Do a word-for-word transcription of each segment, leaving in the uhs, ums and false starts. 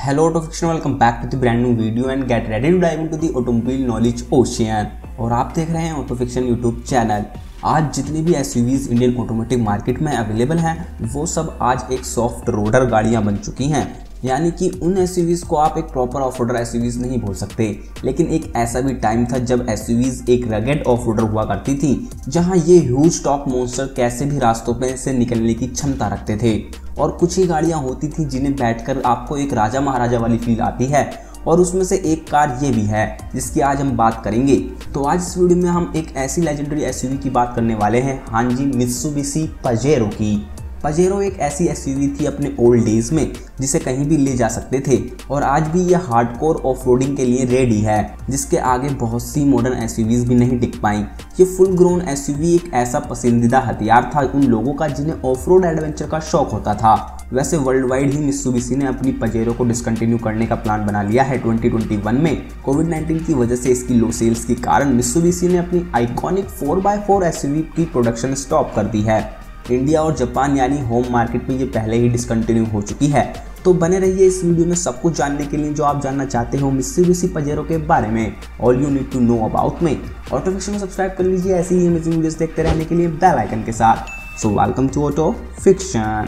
Hello auto fiction, welcome back to the brand new video and get ready to dive into the automobile knowledge ocean। और आप देख रहे हैं auto fiction YouTube channel. आज जितनी भी एसयूवीज इंडियन ऑटोमोटिव मार्केट में available हैं वो सब आज एक सॉफ्ट रोडर गाड़ियां बन चुकी हैं। यानी कि उन एसयूवीज को आप एक प्रॉपर ऑफ रोडर एसयूवीज नहीं बोल सकते, लेकिन एक ऐसा भी टाइम था जब एसयूवीज एक रगेड ऑफ रोडर हुआ करती थी, जहां ये ह्यूज टॉप मॉन्स्टर कैसे भी रास्तों पे से निकलने की क्षमता रखते थे। और कुछ ही गाड़ियां होती थी जिन्हें बैठकर आपको एक राजा महाराजा वाली फील आती है, और उसमें से एक कार ये भी है जिसकी आज हम बात करेंगे। तो आज इस वीडियो में हम एक ऐसी लेजेंडरी एसयूवी की बात करने वाले हैं, हाँ जी, मित्सुबिशी पजेरो की। पजेरो एक ऐसी एसयूवी थी अपने ओल्ड डेज में जिसे कहीं भी ले जा सकते थे, और आज भी यह हार्डकोर ऑफ-रोडिंग के लिए रेडी है, जिसके आगे बहुत सी मॉडर्न एसयूवीज भी नहीं टिक पाई। ये फुल ग्रोन एसयूवी एक ऐसा पसंदीदा हथियार था उन लोगों का जिन्हें ऑफ-रोड एडवेंचर का शौक होता था। वैसे वर्ल्ड वाइड ही मित्सुबिशी ने अपनी पजेरो को डिसकंटिन्यू करने का प्लान बना लिया है ट्वेंटी ट्वेंटी वन में। कोविड नाइनटीन की वजह से इसकी लो सेल्स के कारण मित्सुबिशी ने अपनी iconic four by four SUV की प्रोडक्शन स्टॉप कर दी है। इंडिया और जापान यानी होम मार्केट में ये पहले ही डिसकंटिन्यू हो चुकी है। तो बने रहिए इस वीडियो में सब कुछ जानने के लिए जो आप जानना चाहते हो मित्सुबिशी पजेरो के बारे में। All you need to know about में। ऑटो फिक्शन में सब्सक्राइब कर लीजिए ऐसी ही अमेजिंग वीडियोस देखते रहने के लिए बेल आइकन के साथ। So welcome to auto fiction.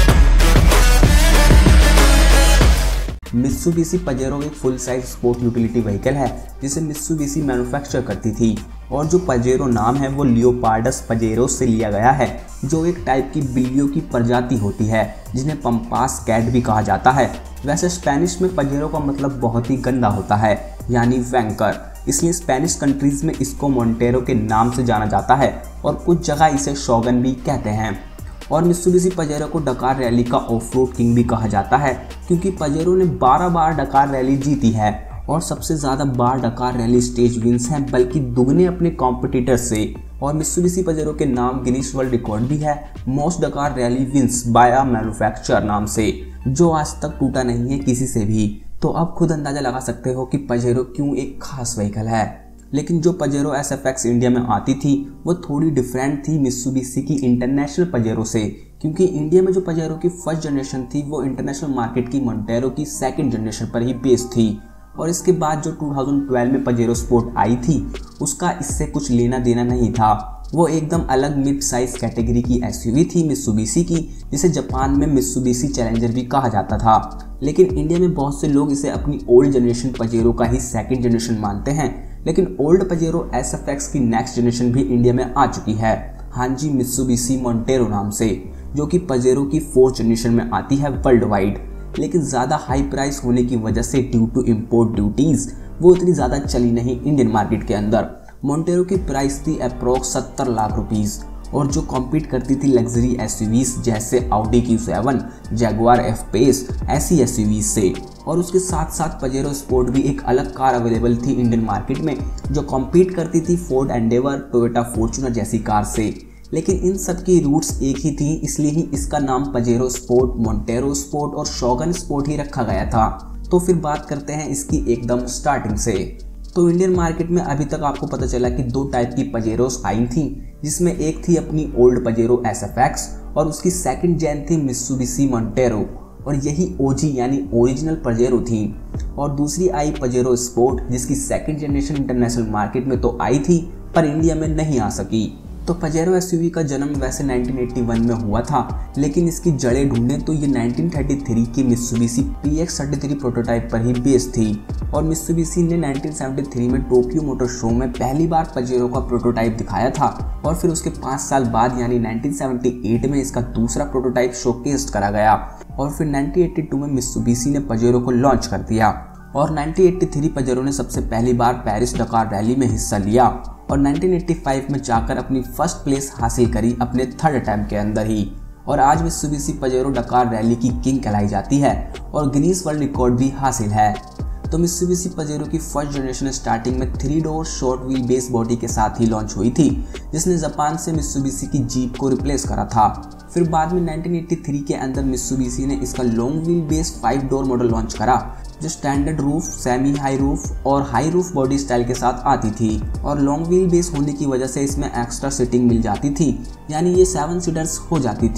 Mitsubishi Pajero एक full size sport utility vehicle है जिसे मित्सुबिशी मैन्युफैक्चर करती थी, और जो पजेरो नाम है वो लियोपार्डस पजेरो से लिया गया है, जो एक टाइप की बिल्लियों की प्रजाति होती है जिन्हें पंपास कैट भी कहा जाता है। वैसे स्पेनिश में पजेरो का मतलब बहुत ही गंदा होता है, यानी वैंकर, इसलिए स्पेनिश कंट्रीज में इसको मोंटेरो के नाम से जाना जाता है, और कुछ जगह इसे शोगन भी कहते हैं। और मित्सुबिशी पजेरो को डकार रैली का ऑफ रोड किंग भी कहा जाता है, क्योंकि पजेरो ने बारह बार डकार रैली जीती है, और सबसे ज़्यादा बार डकार रैली स्टेज विंस हैं, बल्कि दुगने अपने कॉम्पिटिटर से। और मित्सुबिशी पजेरो के नाम गिनीज वर्ल्ड रिकॉर्ड भी है most Dakar rally wins by a manufacturer नाम से, जो आज तक टूटा नहीं है किसी से भी। तो अब खुद अंदाजा लगा सकते हो कि पजेरो क्यों एक खास व्हीकल है। लेकिन जो Pajero S F X India में आती थी वो थोड़ी डिफरेंट थी मित्सुबिशी की इंटरनेशनल पजेरो से, क्योंकि इंडिया में जो पजेरो की फर्स्ट जनरेशन थी वो इंटरनेशनल मार्केट की मोंटेरो की सेकंड जनरेशन पर ही बेस्ड थी। और इसके बाद जो टू थाउजेंड ट्वेल्व में पजेरो स्पोर्ट आई थी उसका इससे कुछ लेना देना नहीं था। वो एकदम अलग मिड साइज कैटेगरी की एसयूवी थी मित्सुबिशी की, जिसे जापान में मित्सुबिशी चैलेंजर भी कहा जाता था। लेकिन इंडिया में बहुत से लोग इसे अपनी ओल्ड जनरेशन पजेरो का ही सेकंड जनरेशन मानते हैं। लेकिन old Pajero S F X की नेक्स्ट जनरेशन भी इंडिया में आ चुकी है, हाँ जी, मित्सुबिशी मोंटेरो नाम से, जो कि पजेरो की फोर्थ जनरेशन में आती है वर्ल्ड वाइड। लेकिन ज़्यादा हाई प्राइस होने की वजह से ड्यू टू इम्पोर्ट ड्यूटीज़ वो इतनी ज़्यादा चली नहीं इंडियन मार्केट के अंदर। मोंटेरो की प्राइस थी अप्रॉक्स सत्तर लाख रुपीज़, और जो कॉम्पीट करती थी लग्जरी एसयूवीज जैसे Audi Q seven, Jaguar F pace ऐसी एसयूवीज से। और उसके साथ साथ पजेरो स्पोर्ट भी एक अलग कार अवेलेबल थी इंडियन मार्केट में, जो कॉम्पीट करती थी फोर्ड एंडेवर, टोयोटा फॉर्च्यूनर जैसी कार से। लेकिन इन सब की रूट्स एक ही थी, इसलिए ही इसका नाम पजेरो स्पोर्ट, मोंटेरो स्पोर्ट और शोगन स्पोर्ट ही रखा गया था। तो फिर बात करते हैं इसकी एकदम स्टार्टिंग से। तो इंडियन मार्केट में अभी तक आपको पता चला कि दो टाइप की पजेरोस आई थी, जिसमें एक थी अपनी old Pajero S F X और उसकी सेकंड जेन थी मित्सुबिशी मोंटेरो, और यही ओजी यानी ओरिजिनल पजेरो थी। और दूसरी आई पजेरो स्पोर्ट, जिसकी सेकंड जनरेशन इंटरनेशनल मार्केट में तो आई थी पर इंडिया में नहीं आ सकी। तो पजेरो एसयूवी का जन्म वैसे नाइनटीन एटी वन में हुआ था, लेकिन इसकी जड़ें ढूंढें तो ये नाइनटीन थर्टी थ्री की Mitsubishi P X thirty three prototype पर ही बेस्ड थी। और मित्सुबिशी ने नाइनटीन सेवेंटी थ्री में टोक्यो मोटर शो में पहली बार पजेरो का प्रोटोटाइप दिखाया था, और फिर उसके पाँच साल बाद यानी नाइनटीन सेवेंटी एट में इसका दूसरा प्रोटोटाइप शोकेस करा गया, और फिर नाइनटीन एटी टू में मित्सुबिशी ने पजेरो को लॉन्च कर दिया। और नाइनटीन एटी थ्री पजेरो ने सबसे पहली बार पेरिस डकार रैली में हिस्सा लिया, और नाइनटीन एटी फाइव में जाकर अपनी फर्स्ट प्लेस हासिल करी अपने थर्ड अटेम्प्ट के अंदर ही। और आज मित्सुबिशी पजेरो डकार रैली की किंग कहलाई जाती है, और गिनीज वर्ल्ड रिकॉर्ड भी हासिल है। तो मित्सुबिशी पजेरो की फर्स्ट जनरेशन स्टार्टिंग में three door short wheel base body के साथ ही लॉन्च हुई थी, जिसने जापान से मित्सुबिशी की जीप को रिप्लेस करा था। फिर बाद में नाइनटीन एटी थ्री के अंदर मित्सुबिशी ने इसका long wheel base five door model launch करा, जो standard roof, semi high roof और हाई रूफ बॉडी स्टाइल के साथ आती थी। और लॉन्ग व्हील बेस होने की वजह से इसमें एक्स्ट्रा सीटिंग मिल जाती थी, यानी ये सेवन सीटर्स हो जाती थी।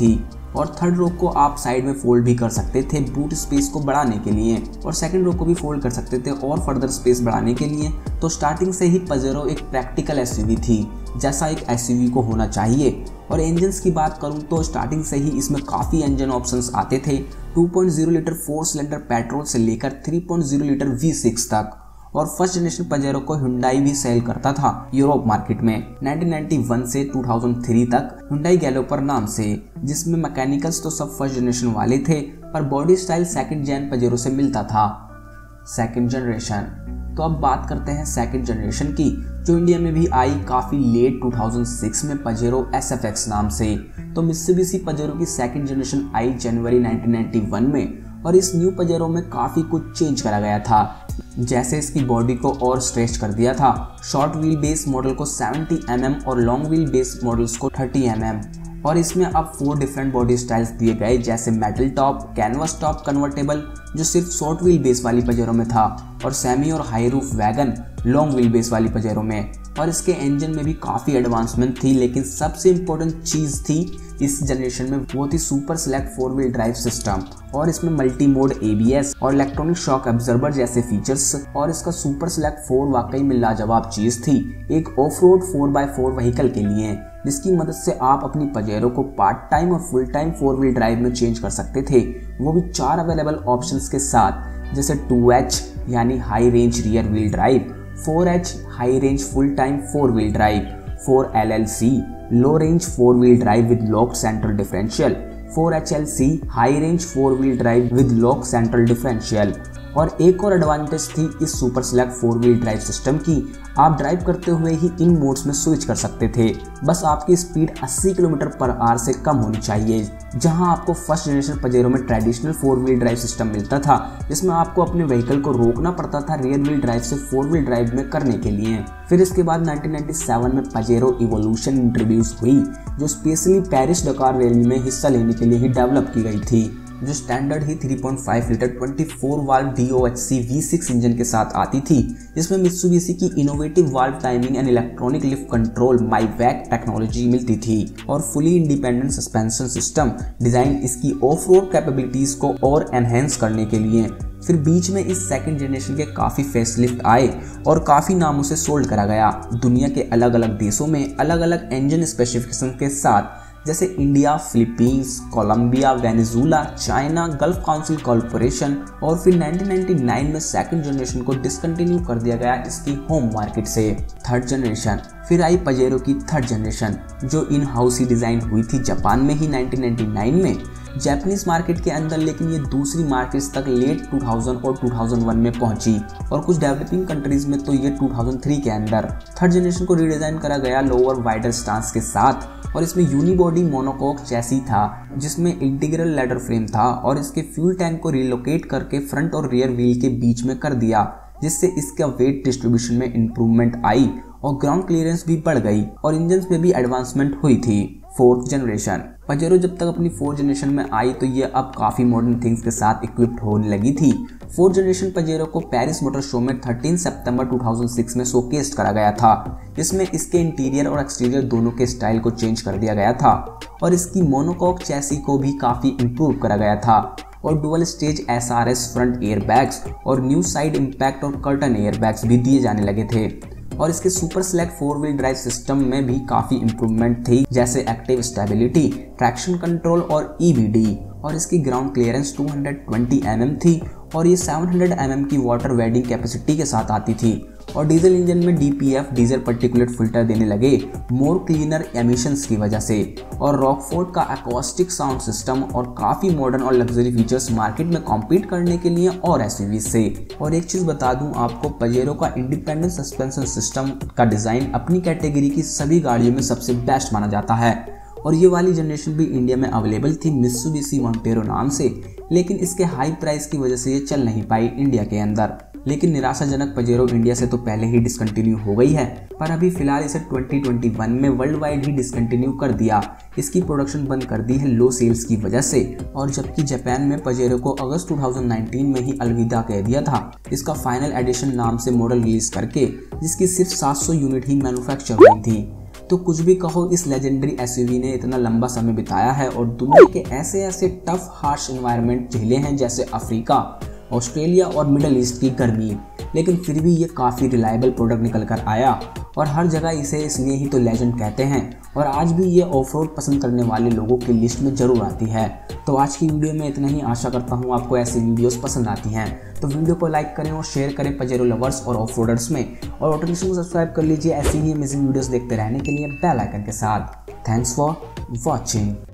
और थर्ड रो को आप साइड में फोल्ड भी कर सकते थे बूट स्पेस को बढ़ाने के लिए, और सेकंड रो को भी फोल्ड कर सकते थे और फर्दर स्पेस बढ़ाने के लिए। तो स्टार्टिंग से ही पजेरो एक प्रैक्टिकल एसयूवी थी, जैसा एक एसयूवी को होना चाहिए। और इंजन्स की बात करूं तो स्टार्टिंग से ही इसमें काफ़ी इंजन ऑप्शंस आते थे, two point zero litre four cylinder petrol से लेकर three point zero litre V six तक। और फर्स्ट जनरेशन पजेरो को हुंडई भी सेल करता था यूरोप मार्केट में नाइनटीन नाइंटी वन से टू थाउज़ेंड थ्री तक हुंडई गैलोपर नाम से, जिसमें मैकेनिकल्स तो सब फर्स्ट जनरेशन वाले थे पर body style second gen Pajero से मिलता था। Second generation. तो अब बात करते हैं सेकंड जनरेशन की, जो इंडिया में भी आई काफ़ी लेट टू थाउज़ेंड सिक्स में पजेरो एस एफ एक्स नाम से। तो मित्सुबिशी पजेरो की सेकंड जनरेशन आई जनवरी नाइनटीन नाइंटी वन में, और इस न्यू पजेरो में काफ़ी कुछ चेंज करा गया था। जैसे इसकी बॉडी को और स्ट्रेच कर दिया था, शॉर्ट व्हील बेस मॉडल को सेवेंटी एम एम और लॉन्ग व्हील बेस मॉडल्स को थर्टी एम एम। और इसमें अब फोर डिफरेंट बॉडी स्टाइल्स दिए गए, जैसे metal top, canvas top convertible जो सिर्फ शॉर्ट व्हील बेस वाली पजेरो में था, और सेमी और high roof wagon long wheel base वाली पजेरो में। और इसके इंजन में भी काफ़ी एडवांसमेंट थी, लेकिन सबसे इम्पोर्टेंट चीज़ थी इस जनरेशन में वो थी super select four wheel drive system. और इसमें multi mode A B S और इलेक्ट्रॉनिक शॉक एब्जॉर्बर जैसे फीचर्स। और इसका सुपर सेलेक्ट फोर वाकई में लाजवाब चीज़ थी एक off road four by four vehicle के लिए, जिसकी मदद से आप अपनी पजेरो को पार्ट टाइम और full time four wheel drive में चेंज कर सकते थे, वो भी चार अवेलेबल ऑप्शंस के साथ, जैसे टू एच यानी high range rear wheel drive, four H high range full time four wheel drive, four L L C low range four wheel drive with lock central differential, four H L C high range four wheel drive with lock central differential. और एक और advantage थी इस super select four wheel drive system की, आप drive करते हुए ही इन modes में स्विच कर सकते थे, बस आपकी स्पीड अस्सी किलोमीटर पर आवर से कम होनी चाहिए। जहां आपको फर्स्ट जनरेशन पजेरो में traditional four wheel drive system मिलता था, जिसमें आपको अपने व्हीकल को रोकना पड़ता था रियर व्हील ड्राइव से फोर व्हील ड्राइव में करने के लिए। फिर इसके बाद नाइनटीन नाइंटी सेवन में पजेरो इवोल्यूशन इंट्रोड्यूस हुई, जो स्पेशली पेरिस डकार रैली में हिस्सा लेने के लिए ही डेवलप की गई थी, जो स्टैंडर्ड ही three point five litre twenty four valve D O H C V six engine के साथ आती थी, जिसमें मित्सुबिशी की innovative valve timing and electronic lift control MIVEC technology मिलती थी, और fully independent suspension system design इसकी ऑफ रोड कैपेबिलिटीज को और एनहेंस करने के लिए। फिर बीच में इस सेकंड जनरेशन के काफ़ी फेसलिफ्ट आए और काफ़ी नामों से सोल्ड करा गया दुनिया के अलग अलग देशों में अलग अलग इंजन स्पेसिफिकेशन के साथ, जैसे India, Philippines, Colombia, Venezuela, China, Gulf council corporation. और फिर नाइनटीन नाइंटी नाइन में सेकंड जनरेशन को डिसकंटिन्यू कर दिया गया इसकी होम मार्केट से। Third generation. फिर आई पजेरो की थर्ड जनरेशन, जो इन हाउस ही डिज़ाइन हुई थी जापान में ही नाइनटीन नाइंटी नाइन में, जापानीज मार्केट के अंदर, लेकिन ये दूसरी मार्केट्स तक लेट टू थाउज़ेंड और टू थाउज़ेंड वन में पहुंची, और कुछ डेवलपिंग कंट्रीज में तो ये टू थाउज़ेंड थ्री के अंदर। थर्ड जनरेशन को रीडिज़ाइन करा गया लोअर वाइडर स्टांस के साथ, और इसमें यूनिबॉडी मोनोकोक चैसी था, जिसमें इंटीग्रल लैडर फ्रेम था, और इसके फ्यूल टैंक को रिलोकेट करके फ्रंट और रियर व्हील के बीच में कर दिया, जिससे इसका वेट डिस्ट्रीब्यूशन में इंप्रूवमेंट आई और ग्राउंड क्लियरेंस भी बढ़ गई, और इंजन में भी एडवांसमेंट हुई थी। Fourth generation. पजेरो जब तक अपनी फोर्थ जनरेशन में आई तो ये अब काफ़ी मॉडर्न थिंग्स के साथ इक्विप्ड होने लगी थी। फोर्थ जनरेशन पजेरो को पेरिस मोटर शो में थर्टीन सितंबर टू थाउज़ेंड सिक्स में शोकेस करा गया था, जिसमें इसके इंटीरियर और एक्सटीरियर दोनों के स्टाइल को चेंज कर दिया गया था, और इसकी मोनोकॉक चैसी को भी काफ़ी इम्प्रूव करा गया था, और dual stage S R S front air bags और न्यू साइड इम्पैक्ट और कर्टन एयर बैग्स भी दिए जाने लगे थे। और इसके super select four wheel drive system में भी काफ़ी इंप्रूवमेंट थी, जैसे एक्टिव स्टेबिलिटी, ट्रैक्शन कंट्रोल और ई बी डी। और इसकी ground clearance two twenty M M थी, और ये सेवन हंड्रेड एम एम की वाटर वेडिंग कैपेसिटी के साथ आती थी। और डीजल इंजन में D P F diesel particulate filter देने लगे मोर क्लीनर एमिशंस की वजह से। और रॉकफोर्ड का एकॉस्टिक साउंड सिस्टम और काफ़ी मॉडर्न और लग्जरी फीचर्स मार्केट में कॉम्पीट करने के लिए और एसयूवी से। और एक चीज़ बता दूं आपको, पजेरो का इंडिपेंडेंट सस्पेंशन सिस्टम का डिज़ाइन अपनी कैटेगरी की सभी गाड़ियों में सबसे बेस्ट माना जाता है। और ये वाली जनरेशन भी इंडिया में अवेलेबल थी मित्सुबिशी मोंटेरो नाम से, लेकिन इसके हाई प्राइस की वजह से ये चल नहीं पाई इंडिया के अंदर। लेकिन निराशाजनक पजेरो इंडिया से तो पहले ही डिसकंटिन्यू हो गई है, पर अभी फिलहाल इसे ट्वेंटी ट्वेंटी वन में वर्ल्ड वाइड ही डिसकंटिन्यू कर दिया। इसकी प्रोडक्शन बंद कर दी है लो सेल्स की वजह से। और जबकि जापान में पजेरो को अगस्त टू थाउज़ेंड नाइनटीन में ही अलविदा कह दिया था, इसका फाइनल एडिशन नाम से मॉडल रिलीज करके, जिसकी सिर्फ सात सौ यूनिट ही मैन्युफैक्चर हुई थी। तो कुछ भी कहो, इस लेजेंडरी एसयूवी ने इतना लंबा समय बिताया है और दुनिया के ऐसे ऐसे टफ हार्श एनवायरनमेंट झेले हैं जैसे अफ्रीका, ऑस्ट्रेलिया और मिडल ईस्ट की गर्मी, लेकिन फिर भी ये काफ़ी रिलायबल प्रोडक्ट निकल कर आया और हर जगह इसे इसलिए ही तो लेजेंड कहते हैं और आज भी ये ऑफ रोड पसंद करने वाले लोगों की लिस्ट में ज़रूर आती है। तो आज की वीडियो में इतना ही। आशा करता हूँ आपको ऐसी वीडियोस पसंद आती हैं, तो वीडियो को लाइक करें और शेयर करें पजेरो लवर्स और ऑफ रोडर्स में, और ऑटोनेशन को सब्सक्राइब कर लीजिए ऐसी ही अमेजिंग वीडियोस देखते रहने के लिए बेल आइकन के साथ। Thanks for watching.